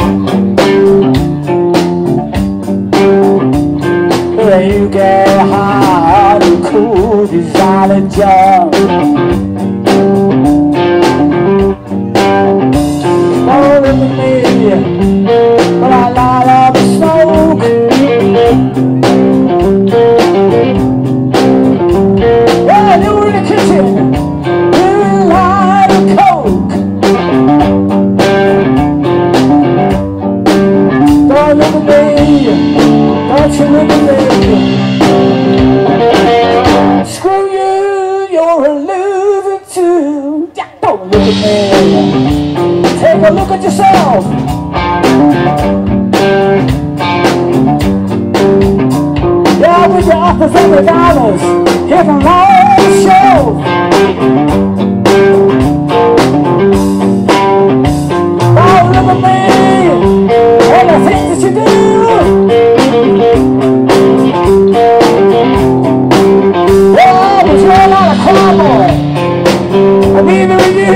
When you get hot and cool, designer jump. Oh, look at me, when I light up the smoke. When you're in the kitchen, you light a coke. Don't look at me, don't you look at me. Screw you, you're a loser too. Yeah, don't look at me. Take a look at yourself. Yeah, with your offers and the dollars, here from all the show. Oh, look at me, all the things that you do. Oh, but you're not a cowboy, and neither are you.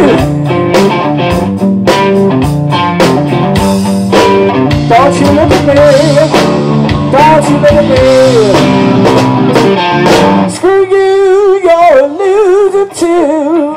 Don't you look at me, don't you look at me. Screw you, you're a loser too.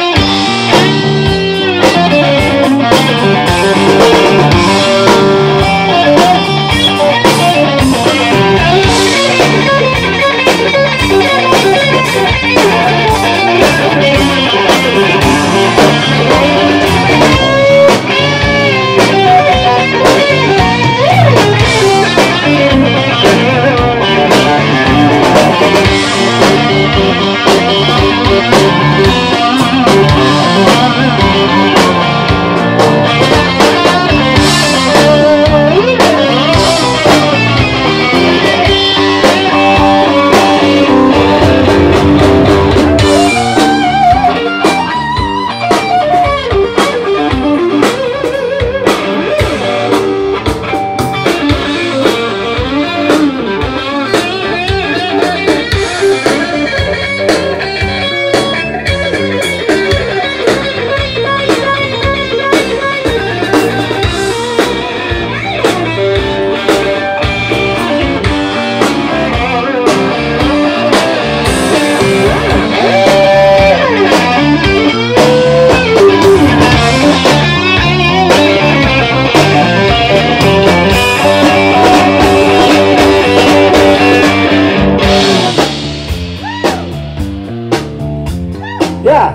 Yeah.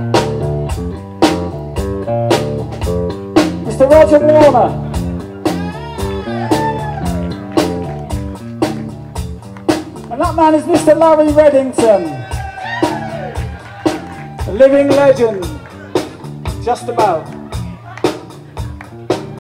Mr. Roger Warner. And that man is Mr. Larry Reddington. A living legend. Just about.